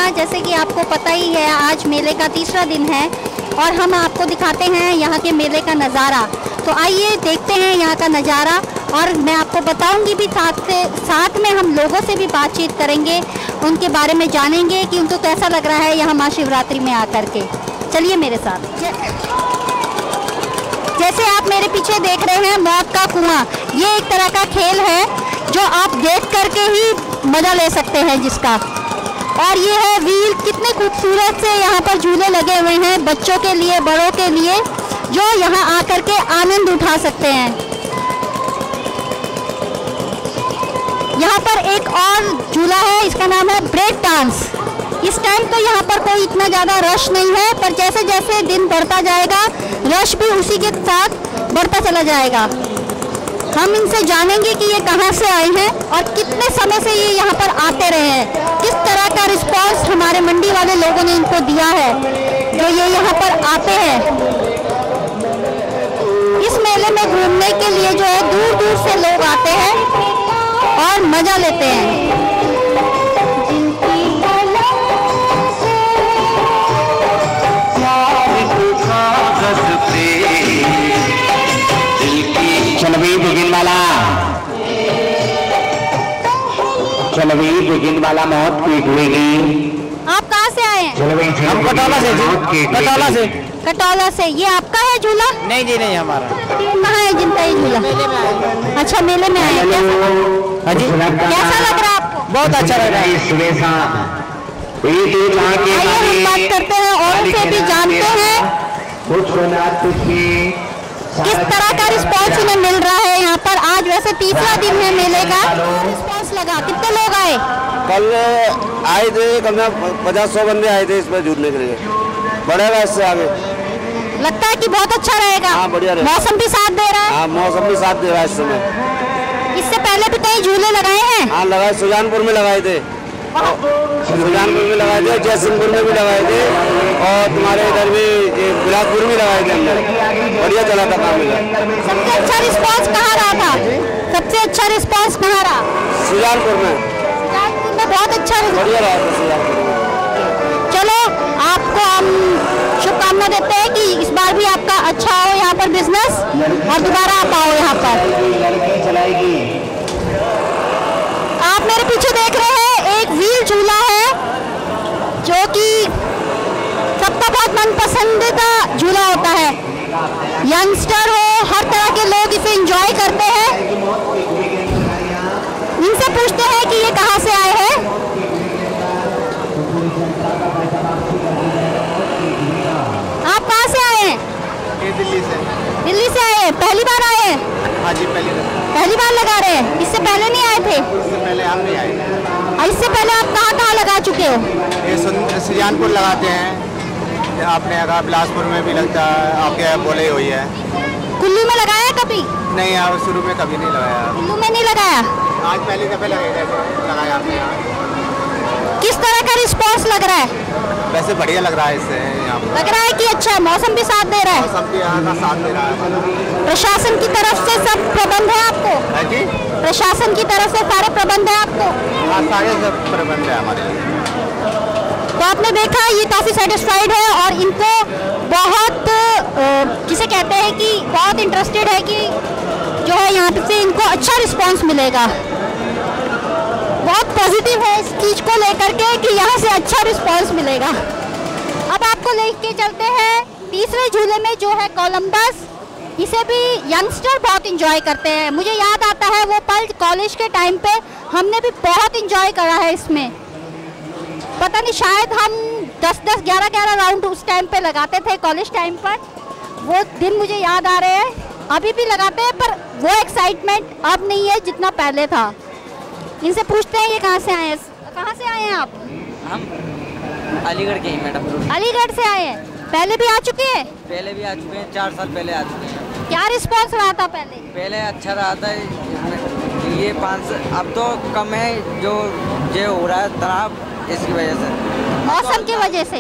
यहाँ जैसे कि आपको पता ही है आज मेले का तीसरा दिन है और हम आपको दिखाते हैं यहाँ के मेले का नज़ारा। तो आइए देखते हैं यहाँ का नज़ारा और मैं आपको बताऊंगी भी, साथ में हम लोगों से भी बातचीत करेंगे, उनके बारे में जानेंगे कि उनको कैसा लग रहा है यहाँ महाशिवरात्रि में आकर के। चलिए मेरे साथ। जैसे आप मेरे पीछे देख रहे हैं मौत का कुआं, ये एक तरह का खेल है जो आप देख करके ही मज़ा ले सकते हैं जिसका। और ये है व्हील, कितने खूबसूरत से यहाँ पर झूले लगे हुए हैं बच्चों के लिए, बड़ों के लिए, जो यहाँ आकर के आनंद उठा सकते हैं। यहाँ पर एक और झूला है, इसका नाम है ब्रेक डांस। इस टाइम तो यहाँ पर कोई इतना ज़्यादा रश नहीं है, पर जैसे जैसे दिन बढ़ता जाएगा रश भी उसी के साथ बढ़ता चला जाएगा। हम इनसे जानेंगे कि ये कहाँ से आए हैं और कितने समय से ये यहाँ पर आते रहे हैं, किस तरह का रिस्पांस हमारे मंडी वाले लोगों ने इनको दिया है जो ये यहाँ पर आते हैं। इस मेले में घूमने के लिए जो है दूर दूर से लोग आते हैं और मज़ा लेते हैं। बिगिन वाला मौत पीट लेगी। आप कहाँ से आए हैं? हम कटौला से जी। कटौला से। कटौला से। ये आपका है झूला? नहीं जी नहीं, हमारा। कहाँ है जिनका ये झूला? अच्छा, मेले में आए हैं। हाँ जी। कैसा लग रहा है आपको? बहुत अच्छा लग रहा है। आइए हम बात करते हैं और से भी जानते हैं किस तरह का रिस्पॉन्स इन्हें मिल रहा है यहाँ पर। आज वैसे तीसरा दिन है मेले का, रिस्पॉन्स लगा। कितने लोग आए? कल आए थे, कम से कम 50-100 बंदे आए थे इसमें झूलने के लिए। बढ़ेगा इससे आगे। लगता है कि बहुत अच्छा रहेगा। हाँ, बढ़िया रहेगा। मौसम भी साथ दे रहा है। हाँ, मौसम भी साथ दे रहा है इस समय। इससे पहले भी कई झूले लगाए हैं? हाँ, लगाए। सुजानपुर में लगाए थे, सुजानपुर में लगाए थे, जयसिंहपुर में भी लगाए थे और तुम्हारे इधर भी बिलासपुर में लगाए थे हमने। बढ़िया चला था काम। सबसे अच्छा रिस्पांस कहाँ रहा था? सबसे अच्छा रिस्पांस कहाँ रहा? सुजानपुर में। सुजानपुर में बहुत अच्छा बढ़िया रहा था सुजानपुर में। चलो, आपको हम शुभकामना देते हैं कि इस बार भी आपका अच्छा हो यहाँ पर बिजनेस और दोबारा आप आओ यहाँ पर। आप मेरे पीछे देख रहे हैं एक व्हील झूला है जो कि सबका बहुत मनपसंदीदा झूला होता है। यंगस्टर हो, हर तरह के लोग इसे एंजॉय करते हैं। इनसे पूछते हैं कि ये कहाँ से आए हैं। आप कहाँ से आए हैं? दिल्ली से। दिल्ली से आए हैं? पहली बार आए हैं? हाँ जी, पहली बार लगा रहे हैं। इससे पहले नहीं आए थे? इससे पहले हम नहीं आए। इससे पहले आप कहाँ कहाँ लगा चुके हो? ये सुजानपुर लगाते हैं, आपने अगर बिलासपुर में भी लगता है, आपके बोले हुई है। कुल्लू में लगाया कभी? नहीं, आप शुरू में कभी नहीं लगाया। कुल्लू में नहीं लगाया? आज पहली दफे लगाया आपने यहाँ। किस तरह का रिस्पांस लग रहा है? वैसे बढ़िया लग रहा है इससे यहाँ पर। लग रहा है कि अच्छा, मौसम भी साथ दे रहा है। मौसम भी यहाँ का साथ दे रहा है। प्रशासन की तरफ से सब प्रबंध है आपको? है जी। प्रशासन की तरफ से सारे प्रबंध है आपको? हाँ, सारे सब प्रबंध है हमारे लिए। तो आपने देखा ये काफ़ी सेटिस्फाइड है और इनको बहुत किसे कहते हैं कि बहुत इंटरेस्टेड है कि जो है यहाँ से इनको अच्छा रिस्पांस मिलेगा। बहुत पॉजिटिव है इस चीज़ को लेकर के कि यहाँ से अच्छा रिस्पांस मिलेगा। अब आपको लेके चलते हैं तीसरे झूले में जो है कोलंबस। इसे भी यंगस्टर बहुत इंजॉय करते हैं। मुझे याद आता है वो पल कॉलेज के टाइम पे हमने भी बहुत इंजॉय करा है इसमें। पता नहीं, शायद हम 10-10, 11-11 राउंड उस टाइम पे लगाते थे कॉलेज टाइम पर। वो दिन मुझे याद आ रहे हैं। अभी भी लगाते हैं पर वो एक्साइटमेंट अब नहीं है जितना पहले था। इनसे पूछते हैं ये कहाँ से आए हैं? कहाँ से आए हैं आप? हम अलीगढ़ के ही मैडम। अलीगढ़ से आए हैं। पहले भी आ चुके हैं? पहले भी आ चुके हैं, 4 साल पहले आ चुके हैं। क्या रिस्पांस रहा था पहले? पहले अच्छा रहा था, ये 5 अब तो कम है। जो हो रहा है तनाव, इसकी वजह से, मौसम की वजह से।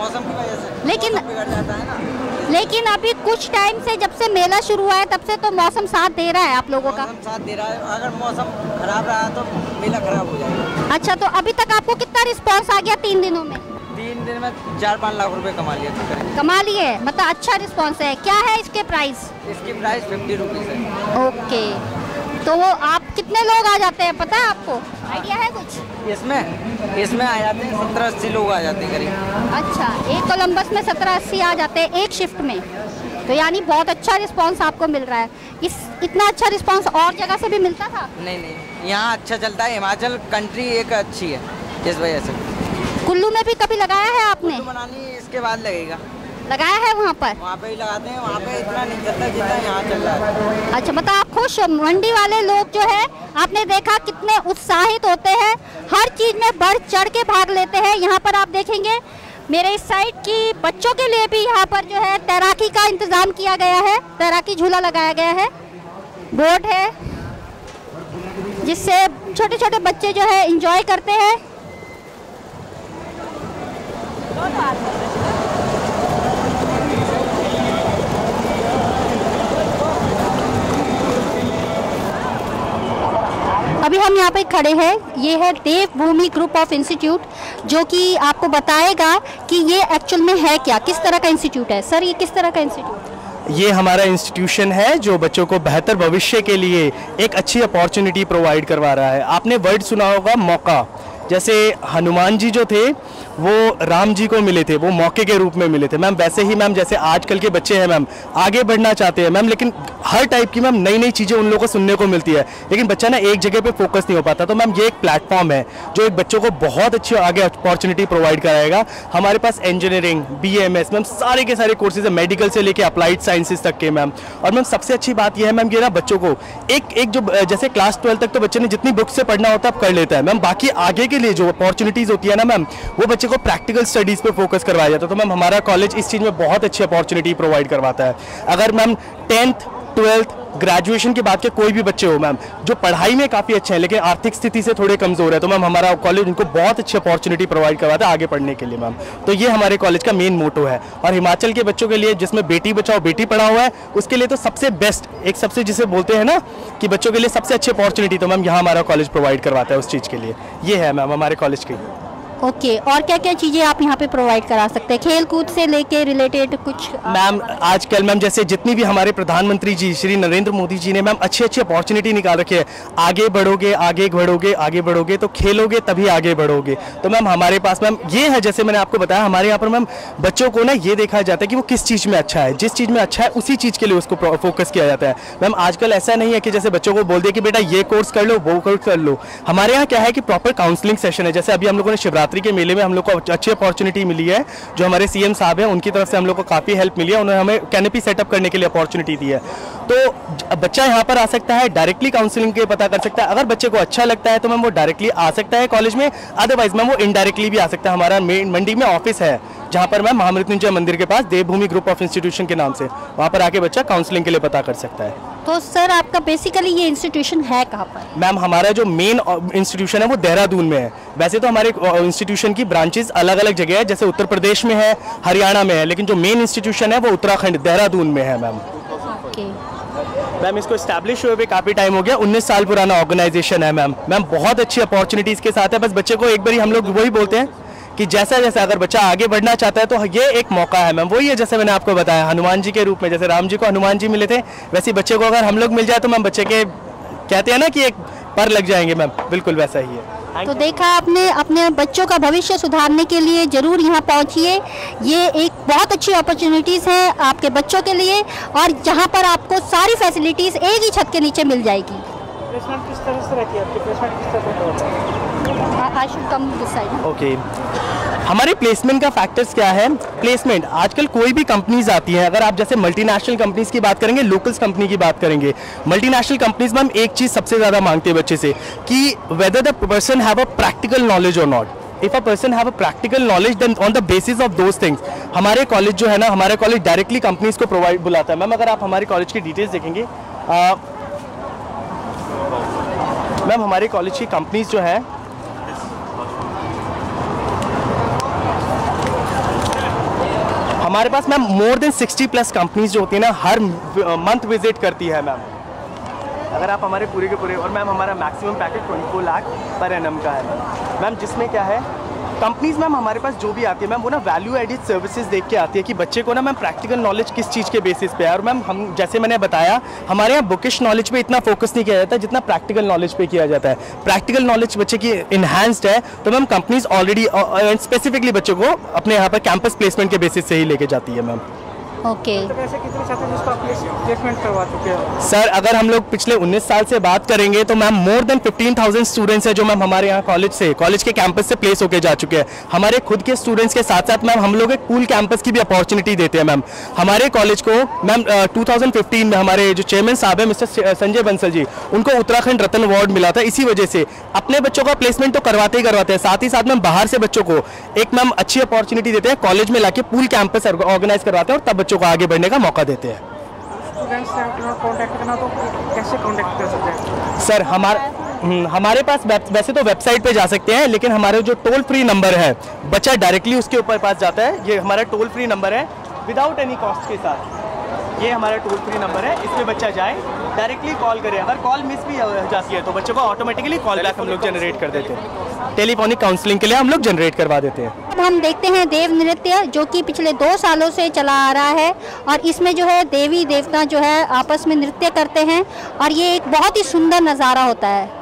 मौसम की वजह से लेकिन मौसम बिगड़ जाता है ना। लेकिन अभी कुछ टाइम से जब से मेला शुरू हुआ है तब से तो मौसम साथ दे रहा है आप लोगों का। मौसम साथ दे रहा है, अगर मौसम खराब रहा तो मेला खराब हो जाएगा। अच्छा, तो अभी तक आपको कितना रिस्पांस आ गया 3 दिनों में? 3 दिन में 4-5 लाख रुपए कमा लिया था। कमा लिए, मतलब अच्छा रिस्पांस है। क्या है इसके प्राइस? इसकी प्राइस 50 रुपीज़ है। ओके, तो वो आप कितने लोग आ जाते हैं, पता है आपको? आइडिया है कुछ? इसमें आ जाते हैं 70-80 लोग आ जाते हैं करीब। अच्छा, एक कोलंबस में 70-80 आ जाते हैं एक शिफ्ट में, तो यानी बहुत अच्छा रिस्पांस आपको मिल रहा है। इतना अच्छा रिस्पांस और जगह से भी मिलता था? नहीं, यहाँ अच्छा चलता है। हिमाचल कंट्री एक अच्छी है इस वजह से। कुल्लू में भी कभी लगाया है आपने? कुल्लू मनाली इसके बाद लगेगा। लगाया है वहाँ पर? वहाँ पे ही लगाते हैं, वहाँ पे इतना नहीं चलता जितना यहाँ चल रहा है। अच्छा, मतलब आप खुश हो? मंडी वाले लोग जो है आपने देखा कितने उत्साहित होते हैं, हर चीज़ में बढ़ चढ़ के भाग लेते हैं। यहाँ पर आप देखेंगे मेरे इस साइड की बच्चों के लिए भी यहाँ पर जो है तैराकी का इंतज़ाम किया गया है, तैराकी झूला लगाया गया है, बोट है जिससे छोटे छोटे बच्चे जो है एंजॉय करते हैं। अभी हम यहाँ पे खड़े हैं, ये है देवभूमि ग्रुप ऑफ इंस्टीट्यूट, जो कि आपको बताएगा कि ये एक्चुअल में है क्या, किस तरह का इंस्टीट्यूट है। सर, ये किस तरह का इंस्टीट्यूट? ये हमारा इंस्टीट्यूशन है जो बच्चों को बेहतर भविष्य के लिए एक अच्छी अपॉर्चुनिटी प्रोवाइड करवा रहा है। आपने वर्ड सुना होगा मौका। जैसे हनुमान जी जो थे वो राम जी को मिले थे, वो मौके के रूप में मिले थे मैम। वैसे ही मैम जैसे आजकल के बच्चे हैं मैम, आगे बढ़ना चाहते हैं मैम, लेकिन हर टाइप की मैम नई नई चीज़ें उन लोगों को सुनने को मिलती है, लेकिन बच्चा ना एक जगह पे फोकस नहीं हो पाता। तो मैम ये एक प्लेटफॉर्म है जो एक बच्चों को बहुत अच्छी आगे अपॉर्चुनिटी प्रोवाइड कराएगा। हमारे पास इंजीनियरिंग, BAMS मैम सारे के सारे कोर्सेज है, मेडिकल से लेके अप्लाइड साइंसेज तक के मैम। और मैम सबसे अच्छी बात यह है मैम, ये ना बच्चों को एक जो जैसे क्लास 12 तक तो बच्चे ने जितनी बुक से पढ़ना होता है अब कर लेता है मैम, बाकी आगे के लिए जो अपॉर्चुनिटीज़ होती है ना मैम, वो बच्चे को प्रैक्टिकल स्टडीज़ पे फोकस करवाया जाता है। तो मैम हमारा कॉलेज इस चीज़ में बहुत अच्छी अपॉर्चुनिटी प्रोवाइड करवाता है। अगर मैम 10th 12th ग्रेजुएशन के बाद के कोई भी बच्चे हो मैम जो पढ़ाई में काफ़ी अच्छे हैं लेकिन आर्थिक स्थिति से थोड़े कमज़ोर है, तो मैम हमारा कॉलेज उनको बहुत अच्छी अपॉर्चुनिटी प्रोवाइड करवाता है आगे पढ़ने के लिए मैम। तो ये हमारे कॉलेज का मेन मोटो है। और हिमाचल के बच्चों के लिए जिसमें बेटी बचाओ बेटी पढ़ाओ है, उसके लिए तो सबसे बेस्ट, एक सबसे जिसे बोलते हैं ना कि बच्चों के लिए सबसे अच्छी अपॉर्चुनिटी, तो मैम यहाँ हमारा कॉलेज प्रोवाइड करवाता है उस चीज़ के लिए। ये है मैम हमारे कॉलेज की। ओके, और क्या क्या चीज़ें आप यहाँ पे प्रोवाइड करा सकते हैं खेल कूद से लेके रिलेटेड कुछ? मैम आजकल मैम जैसे जितनी भी हमारे प्रधानमंत्री जी श्री नरेंद्र मोदी जी ने मैम अच्छी अच्छी अपॉर्चुनिटी निकाल रखी है। आगे बढ़ोगे आगे बढ़ोगे आगे बढ़ोगे तो खेलोगे तभी आगे बढ़ोगे। तो मैम हमारे पास मैम ये है, जैसे मैंने आपको बताया, हमारे यहाँ पर मैम बच्चों को ना ये देखा जाता है कि वो किस चीज़ में अच्छा है, जिस चीज़ में अच्छा है उसी चीज़ के लिए उसको फोकस किया जाता है। मैम आजकल ऐसा नहीं है कि जैसे बच्चों को बोल दिया कि बेटा ये कोर्स कर लो वो कोर्स कर लो। हमारे यहाँ क्या है कि प्रॉपर काउंसलिंग सेशन है। जैसे अभी हम लोगों ने शिवरात्रि के मेले में हम लोग अच्छी अपॉर्चुनिटी मिली है, जो हमारे CM साहब हैं उनकी तरफ से हम लोग को काफ़ी हेल्प मिली है, उन्होंने हमें कैनोपी सेटअप करने के लिए अपॉर्चुनिटी दी है। तो बच्चा यहाँ पर आ सकता है, डायरेक्टली काउंसलिंग के पता कर सकता है। अगर बच्चे को अच्छा लगता है तो मैम वो डायरेक्टली आ सकता है कॉलेज में, अदरवाइज मैम वो इनडायरेक्टली भी आ सकता है। हमारा मंडी में ऑफिस है जहाँ पर मैम महामृत्युंजय मंदिर के पास देवभूमि ग्रुप ऑफ इंस्टीट्यूशन के नाम से, वहाँ पर आके बच्चा काउंसलिंग के लिए पता कर सकता है। तो सर आपका बेसिकली ये इंस्टीट्यूशन है कहाँ पर? मैम हमारा जो मेन इंस्टीट्यूशन है वो देहरादून में है। वैसे तो हमारे इंस्टीट्यूशन की ब्रांचेस अलग अलग जगह है, जैसे उत्तर प्रदेश में है, हरियाणा में है, लेकिन जो मेन इंस्टीट्यूशन है वो उत्तराखंड देहरादून में है मैम। मैम इसको इस्टेब्लिश हुए काफ़ी टाइम हो गया, 19 साल पुराना ऑर्गेनाइजेशन है मैम। मैम बहुत अच्छी अपॉर्चुनिटीज़ के साथ है, बस बच्चे को एक बार हम लोग वही बोलते हैं कि जैसा जैसा अगर बच्चा आगे बढ़ना चाहता है तो ये एक मौका है मैम। वही है जैसे मैंने आपको बताया, हनुमान जी के रूप में, जैसे राम जी को हनुमान जी मिले थे, वैसे बच्चे को अगर हम लोग मिल जाए तो मैम बच्चे के कहते हैं ना कि एक पर लग जाएंगे मैम, बिल्कुल वैसा ही है। तो देखा आपने, अपने बच्चों का भविष्य सुधारने के लिए ज़रूर यहाँ पहुँचिए। ये एक बहुत अच्छी अपॉर्चुनिटीज़ है आपके बच्चों के लिए, और जहाँ पर आपको सारी फैसिलिटीज़ एक ही छत के नीचे मिल जाएगी। प्लेसमेंट किस तरह से रहती है आपकी? प्लेसमेंट किस तरह से होता है? I should come this side. Okay, हमारे प्लेसमेंट का फैक्टर्स क्या है? प्लेसमेंट आजकल कोई भी कंपनीज आती हैं, अगर आप जैसे मल्टीनेशनल कंपनीज की बात करेंगे, लोकल्स कंपनी की बात करेंगे, मल्टीनेशनल कंपनीज में हम एक चीज़ सबसे ज़्यादा मांगते हैं बच्चे से कि whether the person have a practical knowledge और not. If a person have a practical knowledge then on the basis of those things हमारे कॉलेज जो है ना, हमारे कॉलेज डायरेक्टली कंपनीज को प्रोवाइड बुलाता है। मैम अगर आप हमारे कॉलेज की डिटेल्स देखेंगे, मैम हमारे कॉलेज की कंपनीज जो है हमारे पास मैम मोर देन 60+ कंपनीज जो होती है ना हर मंथ विजिट करती है मैम। अगर आप हमारे पूरे के पूरे, और मैम हमारा maximum package 24 lakh per annum का है मैम, जिसमें क्या है कंपनीज मैम हमारे पास जो भी आती है मैम वो ना वैल्यू एडिड सर्विसेज देख के आती है कि बच्चे को ना मैम प्रैक्टिकल नॉलेज किस चीज़ के बेसिस पे है। और मैम हम जैसे मैंने बताया हमारे यहाँ बुकिश नॉलेज पे इतना फोकस नहीं किया जाता जितना प्रैक्टिकल नॉलेज पे किया जाता है। प्रैक्टिकल नॉलेज बच्चे की इन्हांस्ड है तो मैम कंपनीज ऑलरेडी स्पेसिफिकली बच्चों को अपने यहाँ पर कैंपस प्लेसमेंट के बेसिस से ही लेके जाती है मैम। ओके तो ऐसे कितने छात्र जिसको आप प्लेसमेंट करवा चुके हो? सर अगर हम लोग पिछले 19 साल से बात करेंगे तो मैम मोर देन 15,000 स्टूडेंट्स हैं जो मैम हमारे यहाँ कॉलेज के कैंपस से प्लेस होके जा चुके हैं। हमारे खुद के स्टूडेंट्स के साथ साथ मैम हम लोग एक पूल कैंपस की भी अपॉर्चुनिटी देते हैं मैम। हमारे कॉलेज को मैम 2015 में हमारे जो चेयरमैन साहब हैं मिस्टर संजय बंसल जी, उनको उत्तराखंड रत्न अवार्ड मिला था। इसी वजह से अपने बच्चों का प्लेसमेंट तो करवाते हैं, साथ ही साथ मैम बाहर से बच्चों को एक मैम अच्छी अपॉर्चुनिटी देते हैं, कॉलेज में लाके पूल कैंपस ऑर्गेनाइज करवाते हैं और तब बच्चों को आगे बढ़ने का मौका देते हैं। स्टूडेंट्स से कांटेक्ट करना तो कैसे कांटेक्ट कर सकते हैं? सर हमारे पास वैसे तो वेबसाइट पे जा सकते हैं, लेकिन हमारे जो टोल फ्री नंबर है बच्चा डायरेक्टली उसके ऊपर पास जाता है। ये हमारा टोल फ्री नंबर है विदाउट एनी कॉस्ट के साथ, ये हमारा टोल फ्री नंबर है, इस पे बच्चा जाए डायरेक्टली कॉल करे। अगर कॉल मिस भी हो जाती है तो बच्चों को ऑटोमेटिकली कॉल बैक हम लोग जनरेट कर देते हैं। टेलीफोनिक काउंसलिंग के लिए हम लोग जनरेट करवा देते हैं। अब हम देखते हैं देव नृत्य जो कि पिछले 2 सालों से चला आ रहा है और इसमें जो है देवी देवता जो है आपस में नृत्य करते हैं और ये एक बहुत ही सुंदर नज़ारा होता है।